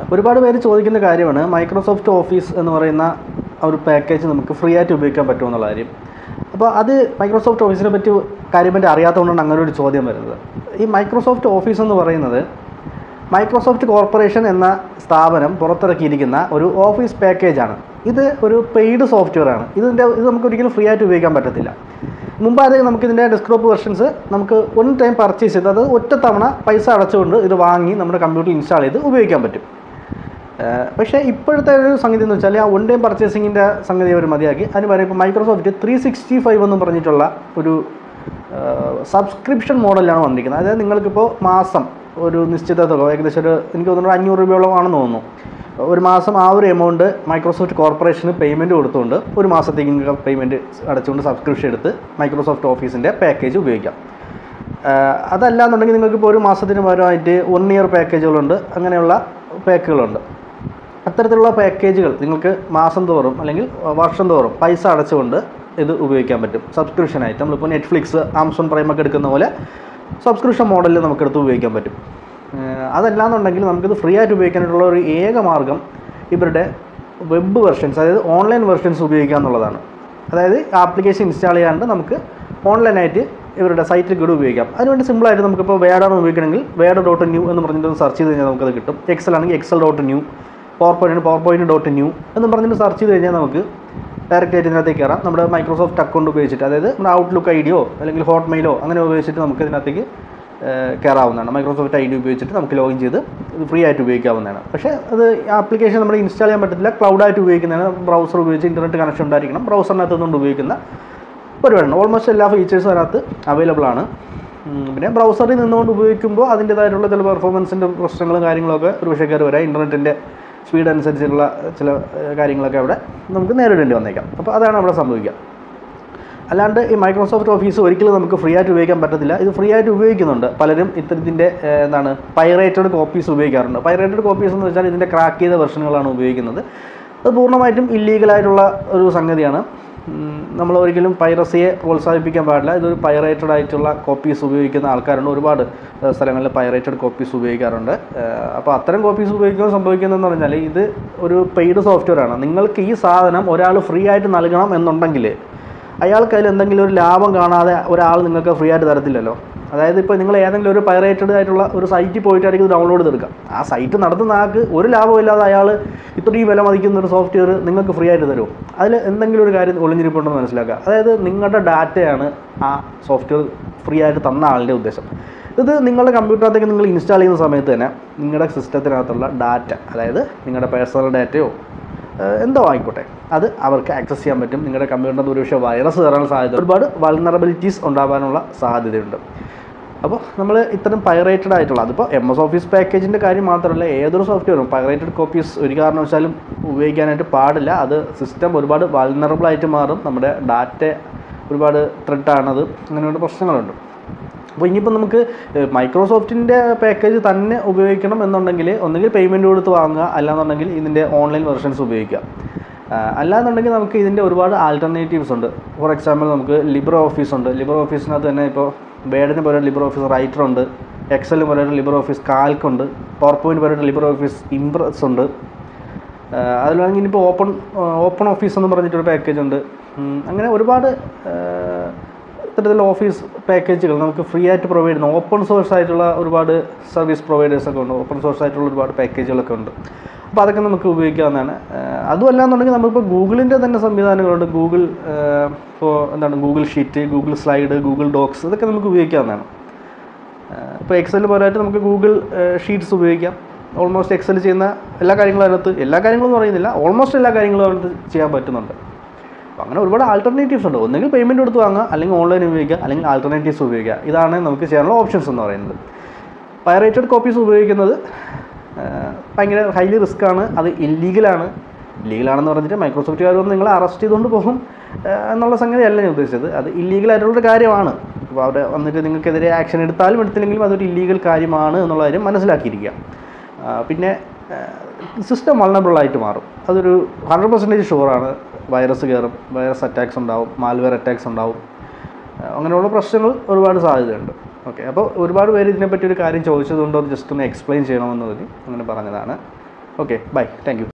ഒരുപാട് പേര് ചോദിക്കുന്ന കാര്യമാണ് മൈക്രോസോഫ്റ്റ് ഓഫീസ് എന്ന് പറയുന്ന ഒരു പാക്കേജ് നമുക്ക് ഫ്രീ ആയിട്ട് ഉപയോഗിക്കാൻ പറ്റുമെന്നുള്ള കാര്യം. അപ്പോൾ അത് മൈക്രോസോഫ്റ്റ് ഓഫീസിനെ പറ്റി കാര്യമായിട്ട് അറിയാത്തതുകൊണ്ടാണ് അങ്ങനെ ഒരു ചോദ്യം വരുന്നത്. ഈ മൈക്രോസോഫ്റ്റ് ഓഫീസ് എന്ന് പറയുന്നത് മൈക്രോസോഫ്റ്റ് കോർപ്പറേഷൻ എന്ന സ്ഥാപനം പുറത്തിറക്കിയിരിക്കുന്ന ഒരു ഓഫീസ് പാക്കേജാണ്. ഇത് ഒരു പെയ്ഡ് സോഫ്റ്റ്വെയർ ആണ്. ഇത് നമുക്ക് ഒരിക്കലും ഫ്രീ ആയിട്ട് ഉപയോഗിക്കാൻ പറ്റത്തില്ല. മുമ്പാതെ നമുക്കിതിൻ്റെ ഡെസ്ക്ടോപ്പ് വെർഷൻസ് നമുക്ക് വൺ ടൈം പർച്ചേസ് ചെയ്ത് അത് ഒറ്റ തവണ പൈസ അടച്ചുകൊണ്ട് ഇത് വാങ്ങി നമ്മുടെ കമ്പ്യൂട്ടറിൽ ഇൻസ്റ്റാൾ ചെയ്ത് ഉപയോഗിക്കാൻ പറ്റും. പക്ഷേ ഇപ്പോഴത്തെ ഒരു സംഗതി എന്ന് വെച്ചാൽ ആ വൺ ടൈം പർച്ചേസിങ്ങിൻ്റെ സംഗതി അവർ മതിയാക്കി. അതിന് പറയുമ്പോൾ ഇപ്പോൾ മൈക്രോസോഫ്റ്റ് 365 എന്ന് പറഞ്ഞിട്ടുള്ള ഒരു സബ്സ്ക്രിപ്ഷൻ മോഡലാണ് വന്നിരിക്കുന്നത്. അതായത് നിങ്ങൾക്കിപ്പോൾ മാസം ഒരു നിശ്ചിത തുക, ഏകദേശം എനിക്ക് തോന്നുന്നു 500 രൂപയോളമാണെന്ന് തോന്നുന്നു, ഒരു മാസം ആ ഒരു എമൗണ്ട് മൈക്രോസോഫ്റ്റ് കോർപ്പറേഷന് പേയ്മെൻറ്റ് കൊടുത്തുകൊണ്ട് ഒരു മാസത്തേക്ക് നിങ്ങൾക്ക് പേയ്മെൻറ്റ് അടച്ചുകൊണ്ട് സബ്സ്ക്രിപ്ഷൻ എടുത്ത് മൈക്രോസോഫ്റ്റ് ഓഫീസിൻ്റെ പാക്കേജ് ഉപയോഗിക്കാം. അതല്ല എന്നുണ്ടെങ്കിൽ നിങ്ങൾക്കിപ്പോൾ ഒരു മാസത്തിന് പകരമായിട്ട് 1 ഇയർ പാക്കേജുകളുണ്ട്, അങ്ങനെയുള്ള പാക്കുകളുണ്ട്. അത്തരത്തിലുള്ള പാക്കേജുകൾ നിങ്ങൾക്ക് മാസം തോറും അല്ലെങ്കിൽ വർഷം തോറും പൈസ അടച്ചുകൊണ്ട് ഇത് ഉപയോഗിക്കാൻ പറ്റും സബ്സ്ക്രിപ്ഷനായിട്ട്. നമ്മളിപ്പോൾ നെറ്റ്ഫ്ലിക്സ്, ആമസോൺ പ്രൈമൊക്കെ എടുക്കുന്ന പോലെ സബ്സ്ക്രിപ്ഷൻ മോഡലിൽ നമുക്കെടുത്ത് ഉപയോഗിക്കാൻ പറ്റും. അതല്ലാന്നുണ്ടെങ്കിൽ നമുക്കിത് ഫ്രീ ആയിട്ട് ഉപയോഗിക്കാനായിട്ടുള്ള ഒരു ഏക മാർഗ്ഗം ഇവരുടെ വെബ് വെർഷൻസ്, അതായത് ഓൺലൈൻ വെർഷൻസ് ഉപയോഗിക്കുക എന്നുള്ളതാണ്. അതായത് ആപ്ലിക്കേഷൻ ഇൻസ്റ്റാൾ ചെയ്യാണ്ട് നമുക്ക് ഓൺലൈനായിട്ട് ഇവരുടെ സൈറ്റിൽ കൂടെ ഉപയോഗിക്കാം. അതിനുവേണ്ടി സിമ്പിളായിട്ട് നമുക്കിപ്പോൾ വേഡാണ് ഉപയോഗിക്കണമെങ്കിൽ വേഡ്.new എന്ന് പറഞ്ഞിട്ട് സെർച്ച് ചെയ്ത് കഴിഞ്ഞാൽ നമുക്കത് കിട്ടും. എക്സൽ ആണെങ്കിൽ excel.new, PowerPoint.new എന്നും പറഞ്ഞിട്ട് സെർച്ച് ചെയ്ത് കഴിഞ്ഞാൽ നമുക്ക് ഡയറക്റ്റ് ആയിട്ട് ഇതിനകത്തേക്ക് കയറാം. നമ്മുടെ മൈക്രോസോഫ്റ്റ് അക്കൗണ്ട് ഉപയോഗിച്ചിട്ട്, അതായത് നമ്മുടെ ഔട്ട്ലുക്ക് ഐഡിയോ അല്ലെങ്കിൽ ഹോട്ട്മെയിലോ അങ്ങനെ ഉപയോഗിച്ചിട്ട് നമുക്ക് ഇതിനകത്തേക്ക് കയറാവുന്നതാണ്. മൈക്രോസോഫ്റ്റ് ID ഉപയോഗിച്ചിട്ട് നമുക്ക് ലോഗിൻ ചെയ്ത് ഇത് ഫ്രീ ആയിട്ട് ഉപയോഗിക്കാവുന്നതാണ്. പക്ഷേ അത് ആപ്ലിക്കേഷൻ നമ്മൾ ഇൻസ്റ്റാൾ ചെയ്യാൻ പറ്റത്തില്ല. ക്ലൗഡായിട്ട് ഉപയോഗിക്കുന്നതാണ്. ബ്രൗസർ ഉപയോഗിച്ച് ഇൻ്റർനെറ്റ് കണക്ഷൻ ഉണ്ടായിരിക്കണം. ബ്രൗസറിനകത്ത് നിന്നുകൊണ്ട് ഉപയോഗിക്കുന്ന പരിപാടിയാണ്. ഓൾമോസ്റ്റ് എല്ലാ ഫീച്ചേഴ്സും അതിനകത്ത് അവൈലബിൾ ആണ്. പിന്നെ ബ്രൗസറിൽ നിന്നുകൊണ്ട് ഉപയോഗിക്കുമ്പോൾ അതിൻ്റേതായിട്ടുള്ള ചില പെർഫോമൻസിൻ്റെ പ്രശ്നങ്ങളും കാര്യങ്ങളൊക്കെ ഒരു വിഷയക്കാർ വരാം. ഇൻ്റർനെറ്റിൻ്റെ സ്പീഡ് അനുസരിച്ചുള്ള ചില കാര്യങ്ങളൊക്കെ അവിടെ നമുക്ക് നേരിടേണ്ടി വന്നേക്കാം. അപ്പോൾ അതാണ് അവിടെ സംഭവിക്കുക. അല്ലാണ്ട് ഈ മൈക്രോസോഫ്റ്റ് ഓഫീസ് ഒരിക്കലും നമുക്ക് ഫ്രീ ആയിട്ട് ഉപയോഗിക്കാൻ പറ്റത്തില്ല. ഇത് ഫ്രീ ആയിട്ട് ഉപയോഗിക്കുന്നുണ്ട്. പലരും ഇത്തരത്തിൻ്റെ പൈറേറ്റഡ് കോപ്പീസ് ഉപയോഗിക്കാറുണ്ട്. പൈറേറ്റഡ് കോപ്പീസ് എന്ന് വെച്ചാൽ ഇതിൻ്റെ ക്രാക്ക് ചെയ്ത വെർഷനുകളാണ് ഉപയോഗിക്കുന്നത്. അത് പൂർണ്ണമായിട്ടും ഇല്ലീഗലായിട്ടുള്ള ഒരു സംഗതിയാണ്. നമ്മൾ ഒരിക്കലും പൈറസിയെ പ്രോത്സാഹിപ്പിക്കാൻ പാടില്ല. ഇതൊരു പൈറേറ്റഡ് ആയിട്ടുള്ള കോപ്പീസ് ഉപയോഗിക്കുന്ന ആൾക്കാരുണ്ട്. ഒരുപാട് സ്ഥലങ്ങളിൽ പൈറേറ്റഡ് കോപ്പീസ് ഉപയോഗിക്കാറുണ്ട്. അപ്പോൾ അത്തരം കോപ്പീസ് ഉപയോഗിക്കുമ്പോൾ സംഭവിക്കുന്നതെന്ന് പറഞ്ഞാൽ ഇത് ഒരു പെയ്ഡ് സോഫ്റ്റ്വെയർ ആണ്. നിങ്ങൾക്ക് ഈ സാധനം ഒരാൾ ഫ്രീ ആയിട്ട് നൽകണം എന്നുണ്ടെങ്കിൽ അയാൾക്ക് അതിൽ എന്തെങ്കിലും ഒരു ലാഭം കാണാതെ ഒരാൾ നിങ്ങൾക്ക് ഫ്രീ ആയിട്ട് തരത്തില്ലല്ലോ. അതായത് ഇപ്പോൾ നിങ്ങൾ ഏതെങ്കിലും ഒരു പൈറേറ്റഡ് ആയിട്ടുള്ള ഒരു സൈറ്റിൽ പോയിട്ടായിരിക്കും ഡൗൺലോഡ് ചെയ്തെടുക്കാം. ആ സൈറ്റ് നടത്തുന്ന ആൾക്ക് ഒരു ലാഭമില്ലാതെ അയാൾ ഇത്രയും വില മതിക്കുന്ന ഒരു സോഫ്റ്റ്വെയർ നിങ്ങൾക്ക് ഫ്രീ ആയിട്ട് തരും. അതിൽ എന്തെങ്കിലും ഒരു കാര്യം ഒളിഞ്ഞിരിപ്പുണ്ടെന്ന് മനസ്സിലാക്കുക. അതായത് നിങ്ങളുടെ ഡാറ്റയാണ് ആ സോഫ്റ്റ്വെയർ ഫ്രീ ആയിട്ട് തന്ന ആളുടെ ഉദ്ദേശം. ഇത് നിങ്ങളുടെ കമ്പ്യൂട്ടറിനകത്തേക്ക് നിങ്ങൾ ഇൻസ്റ്റാൾ ചെയ്യുന്ന സമയത്ത് തന്നെ നിങ്ങളുടെ സിസ്റ്റത്തിനകത്തുള്ള ഡാറ്റ, അതായത് നിങ്ങളുടെ പേഴ്സണൽ ഡാറ്റയോ എന്തോ ആയിക്കോട്ടെ, അത് അവർക്ക് ആക്സസ് ചെയ്യാൻ പറ്റും. നിങ്ങളുടെ കമ്പ്യൂട്ടറിനകത്ത് ഒരുപക്ഷെ വൈറസ് കയറാനുള്ള സാധ്യത, ഒരുപാട് വൾനറബിലിറ്റീസ് ഉണ്ടാകാനുള്ള സാധ്യതയുണ്ട്. അപ്പോൾ നമ്മൾ ഇത്തരം പൈറേറ്റഡ് ആയിട്ടുള്ള, അതിപ്പോൾ MS ഓഫീസ് പാക്കേജിൻ്റെ കാര്യം മാത്രമല്ല, ഏതൊരു സോഫ്റ്റ്വെയറും പൈറേറ്റഡ് കോപ്പീസ് ഒരു കാരണവശാലും ഉപയോഗിക്കാനായിട്ട് പാടില്ല. അത് സിസ്റ്റം ഒരുപാട് വൾനറബിളായിട്ട് മാറും. നമ്മുടെ ഡാറ്റ ഒരുപാട് ത്രെഡാണത്. അങ്ങനെയുള്ള പ്രശ്നങ്ങളുണ്ട്. അപ്പോൾ ഇനിയിപ്പോൾ നമുക്ക് മൈക്രോസോഫ്റ്റിൻ്റെ പാക്കേജ് തന്നെ ഉപയോഗിക്കണം എന്നുണ്ടെങ്കിൽ ഒന്നുകിൽ പേയ്മെൻറ്റ് കൊടുത്ത് വാങ്ങുക, അല്ലാന്നുണ്ടെങ്കിൽ ഇതിൻ്റെ ഓൺലൈൻ വെർഷൻസ് ഉപയോഗിക്കുക. അല്ലാന്നുണ്ടെങ്കിൽ നമുക്ക് ഇതിൻ്റെ ഒരുപാട് ആൾട്ടർനേറ്റീവ്സ് ഉണ്ട്. ഫോർ എക്സാമ്പിൾ നമുക്ക് ലിബ്രെ ഓഫീസ് ഉണ്ട്. ലിബ്രെ ഓഫീസിനകത്ത് തന്നെ ഇപ്പോൾ വേഡിന് പോലെ ലിബ്രെ ഓഫീസ് റൈറ്റർ ഉണ്ട്, എക്സലിന് പോലെ ലിബ്രെ ഓഫീസ് കാൽക്ക് ഉണ്ട്, പവർപോയിൻറ്റ് പോലെ ലിബ്രെ ഓഫീസ് ഇംപ്രസ് ഉണ്ട്. അതിലാണെങ്കിൽ ഇനിയിപ്പോൾ ഓപ്പൺ ഓഫീസ് എന്ന് പറഞ്ഞിട്ടൊരു പാക്കേജ് ഉണ്ട്. അങ്ങനെ ഒരുപാട് ഇത്തരത്തിലുള്ള ഓഫീസ് പാക്കേജുകൾ നമുക്ക് ഫ്രീ ആയിട്ട് പ്രൊവൈഡ് ചെയ്യുന്ന ഓപ്പൺ സോഴ്സ് ആയിട്ടുള്ള ഒരുപാട് സർവീസ് പ്രൊവൈഡേഴ്സൊക്കെ ഉണ്ട്. ഓപ്പൺ സോഴ്സ് ആയിട്ടുള്ള ഒരുപാട് പാക്കേജുകളൊക്കെ ഉണ്ട്. അപ്പോൾ അതൊക്കെ നമുക്ക് ഉപയോഗിക്കാവുന്നതാണ്. അതുമല്ല എന്നുണ്ടെങ്കിൽ നമുക്കിപ്പോൾ ഗൂഗിളിൻ്റെ തന്നെ സംവിധാനങ്ങളുണ്ട്. Google sheet, Google slide, Google docs, ഇതൊക്കെ നമുക്ക് ഉപയോഗിക്കാവുന്നതാണ്. ഇപ്പോൾ എക്സൽ പോലായിട്ട് നമുക്ക് ഗൂഗിൾ ഷീറ്റ്സ് ഉപയോഗിക്കാം. ഓൾമോസ്റ്റ് എക്സൽ ചെയ്യുന്ന എല്ലാ കാര്യങ്ങളും അതിനകത്ത്, എല്ലാ കാര്യങ്ങളും എന്ന് പറയുന്നില്ല, ഓൾമോസ്റ്റ് എല്ലാ കാര്യങ്ങളും അതിനകത്ത് ചെയ്യാൻ പറ്റുന്നുണ്ട്. അപ്പോൾ അങ്ങനെ ഒരുപാട് ആൾട്ടർനേറ്റീവ്സ് ഉണ്ട്. ഒന്നുകിൽ പേയ്മെൻറ്റ് കൊടുത്ത് വാങ്ങുക, അല്ലെങ്കിൽ ഓൺലൈൻ ഉപയോഗിക്കുക, അല്ലെങ്കിൽ ആൾട്ടർനേറ്റീവ്സ് ഉപയോഗിക്കുക. ഇതാണ് നമുക്ക് ചെയ്യാനുള്ള ഓപ്ഷൻസ് എന്ന് പറയുന്നത്. പൈറേറ്റഡ് കോപ്പീസ് ഉപയോഗിക്കുന്നത് ഭയങ്കര ഹൈലി റിസ്ക്കാണ്. അത് ഇല്ലീഗലാണെന്ന് പറഞ്ഞിട്ട് മൈക്രോസോഫ്റ്റുകാർ വന്ന് നിങ്ങളെ അറസ്റ്റ് ചെയ്തുകൊണ്ട് പോകും എന്നുള്ള സംഗതിയല്ല ഞാൻ ഉദ്ദേശിച്ചത്. അത് ഇല്ലീഗലായിട്ടുള്ളൊരു കാര്യമാണ്. അപ്പോൾ അവിടെ വന്നിട്ട് നിങ്ങൾക്കെതിരെ ആക്ഷൻ എടുത്താലും എടുത്തില്ലെങ്കിലും അതൊരു ഇല്ലീഗൽ കാര്യമാണ് എന്നുള്ള കാര്യം മനസ്സിലാക്കിയിരിക്കുക. പിന്നെ സിസ്റ്റം വൾനറബിളായിട്ട് മാറും. അതൊരു 100% ഷുവറാണ്. വൈറസ് കയറും, വൈറസ് അറ്റാക്സ് ഉണ്ടാവും, മാൽവെയർ അറ്റാക്സ് ഉണ്ടാവും. അങ്ങനെയുള്ള പ്രശ്നങ്ങൾ ഒരുപാട് സാധ്യതയുണ്ട്. ഓക്കെ, അപ്പോൾ ഒരുപാട് പേര് ഇതിനെപ്പറ്റി ഒരു കാര്യം ചോദിച്ചതുകൊണ്ട് അത് ജസ്റ്റ് ഒന്ന് എക്സ്പ്ലെയിൻ ചെയ്യണമെന്ന് തോന്നി അങ്ങനെ പറഞ്ഞതാണ്. Okay bye thank U.